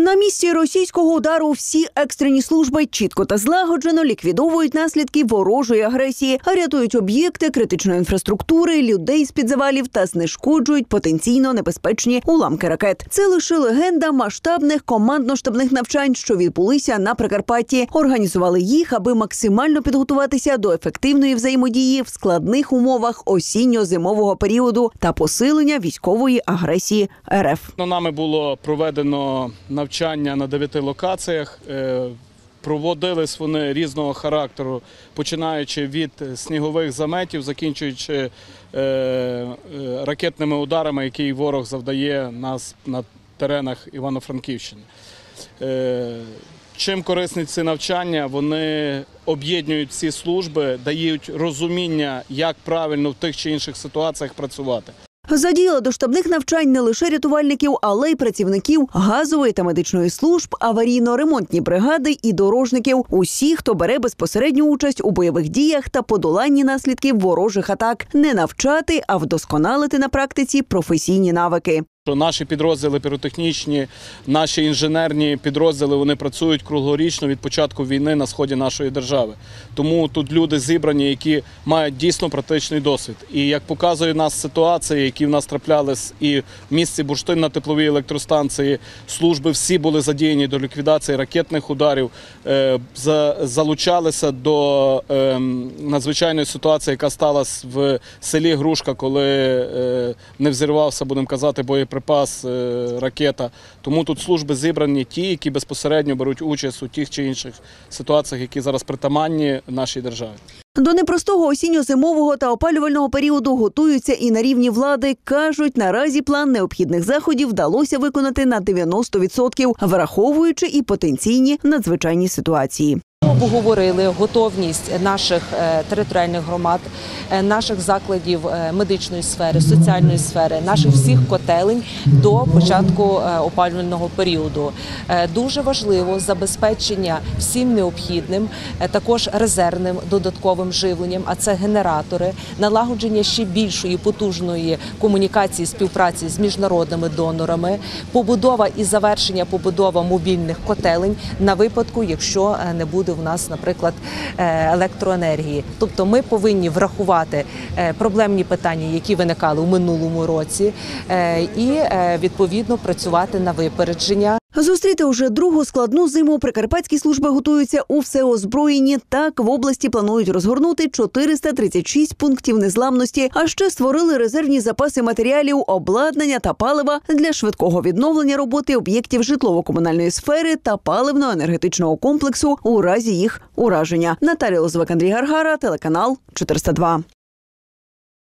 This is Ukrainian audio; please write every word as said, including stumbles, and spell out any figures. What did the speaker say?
На місці російського удару всі екстрені служби чітко та злагоджено ліквідовують наслідки ворожої агресії, рятують об'єкти критичної інфраструктури, людей з-під завалів та знешкоджують потенційно небезпечні уламки ракет. Це лише легенда масштабних командно-штабних навчань, що відбулися на Прикарпатті. Організували їх, аби максимально підготуватися до ефективної взаємодії в складних умовах осінньо-зимового періоду та посилення військової агресії РФ. Нами було проведено навчання на дев'яти локаціях. Проводились вони різного характеру, починаючи від снігових заметів, закінчуючи ракетними ударами, які ворог завдає нас на теренах Івано-Франківщини. Чим корисні ці навчання? Вони об'єднують всі служби, дають розуміння, як правильно в тих чи інших ситуаціях працювати. Задіяли до штабних навчань не лише рятувальників, але й працівників газової та медичної служб, аварійно-ремонтні бригади і дорожників. Усі, хто бере безпосередню участь у бойових діях та подоланні наслідків ворожих атак. Не навчати, а вдосконалити на практиці професійні навики. Наші підрозділи піротехнічні, наші інженерні підрозділи, вони працюють круглорічно від початку війни на сході нашої держави. Тому тут люди зібрані, які мають дійсно практичний досвід. І як показує нас ситуації, які в нас траплялись і в місті Бурштин на тепловій електростанції, служби всі були задіяні до ліквідації ракетних ударів, залучалися до надзвичайної ситуації, яка сталася в селі Грушка, коли не взірвався, будемо казати, боєприпас. припас, ракета. Тому тут служби зібрані ті, які безпосередньо беруть участь у тих чи інших ситуаціях, які зараз притаманні нашій державі. До непростого осінньо-зимового та опалювального періоду готуються і на рівні влади. Кажуть, наразі план необхідних заходів вдалося виконати на дев'яносто відсотків, враховуючи і потенційні надзвичайні ситуації. Обговорили готовність наших територіальних громад, наших закладів медичної сфери, соціальної сфери, наших всіх котелень до початку опалювального періоду. Дуже важливо забезпечення всім необхідним, також резервним додатковим живленням, а це генератори, налагодження ще більшої потужної комунікації, співпраці з міжнародними донорами, побудова і завершення побудова мобільних котелень на випадку, якщо не буде в нас, наприклад, електроенергії. Тобто ми повинні врахувати проблемні питання, які виникали у минулому році, і відповідно працювати на випередження. Зустріти уже другу складну зиму прикарпатські служби готуються у всеозброєнні. Так, в області планують розгорнути чотириста тридцять шість пунктів незламності, а ще створили резервні запаси матеріалів, обладнання та палива для швидкого відновлення роботи об'єктів житлово-комунальної сфери та паливно-енергетичного комплексу у разі їх ураження. Наталія Лозовик, Андрій Гаргара, телеканал чотириста два.